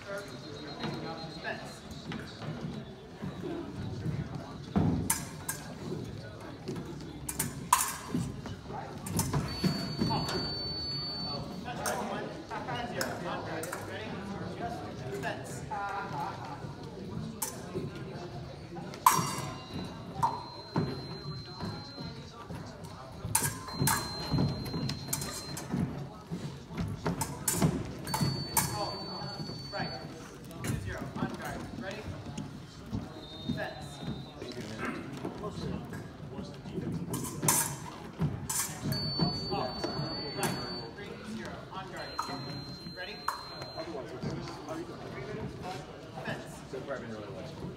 Fence. Fence. Right. 2-0. On guard. Ready? Fence. Right. 3-0. On guard. Ready? Fence. So far, I've been really watching.